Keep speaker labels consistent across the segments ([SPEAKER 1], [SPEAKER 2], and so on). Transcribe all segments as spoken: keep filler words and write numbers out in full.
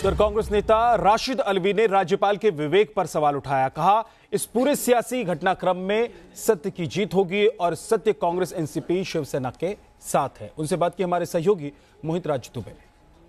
[SPEAKER 1] उधर कांग्रेस नेता राशिद अलवी ने राज्यपाल के विवेक पर सवाल उठाया। कहा, इस पूरे सियासी घटनाक्रम में सत्य की जीत होगी और सत्य कांग्रेस एनसीपी शिवसेना के साथ है। उनसे बात की हमारे सहयोगी मोहित राज दुबे ने।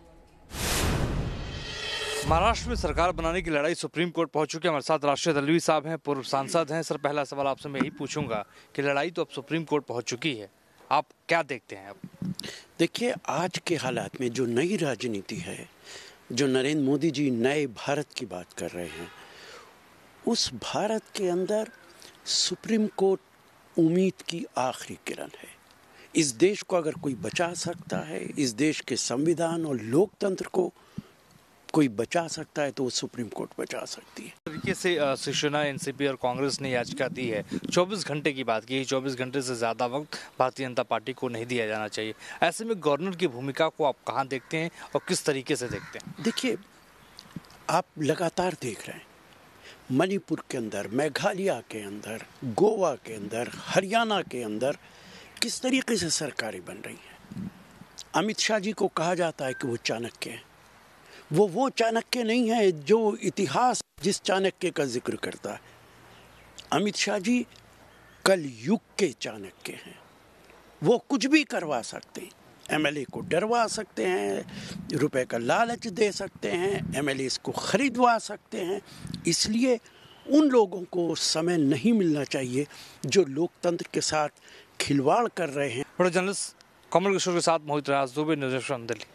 [SPEAKER 2] महाराष्ट्र में सरकार बनाने की लड़ाई सुप्रीम कोर्ट पहुंच चुकी है। हमारे साथ राशिद अलवी साहब हैं, पूर्व सांसद हैं। सर, पहला सवाल आपसे मैं यही पूछूंगा कि लड़ाई तो अब सुप्रीम कोर्ट पहुंच चुकी है, आप क्या देखते हैं? अब
[SPEAKER 3] देखिए, आज के हालात में जो नई राजनीति है, जो नरेंद्र मोदी जी नए भारत की बात कर रहे हैं, उस भारत के अंदर सुप्रीम कोर्ट उम्मीद की आखिरी किरण है। इस देश को अगर कोई बचा सकता है, इस देश के संविधान और लोकतंत्र को कोई बचा सकता है, तो वो सुप्रीम कोर्ट बचा सकती है।
[SPEAKER 2] तरीके से शिवसेना, एनसीपी और कांग्रेस ने याचिका दी है। चौबीस घंटे की बात की, चौबीस घंटे से ज्यादा वक्त भारतीय जनता पार्टी को नहीं दिया जाना चाहिए। ऐसे में गवर्नर की भूमिका को आप कहां देखते हैं और किस तरीके से देखते हैं?
[SPEAKER 3] देखिए, आप लगातार देख रहे हैं, मणिपुर के अंदर, मेघालय के अंदर, गोवा के अंदर, हरियाणा के अंदर किस तरीके से सरकारें बन रही हैं। अमित शाह जी को कहा जाता है कि वो चाणक्य हैं। वो वो चाणक्य नहीं है जो इतिहास जिस चाणक्य का जिक्र करता है। अमित शाह जी कल युग के चाणक्य हैं। वो कुछ भी करवा सकते हैं। एमएलए को डरवा सकते हैं, रुपए का लालच दे सकते हैं, एमएलए को खरीदवा सकते हैं। इसलिए उन लोगों को समय नहीं मिलना चाहिए जो लोकतंत्र के साथ खिलवाड़ कर रहे हैं।
[SPEAKER 2] बड़े जर्नलिस्ट कमल किशोर के साथ मोहित राज दुबे, न्यूज़ एटीन दिल्ली।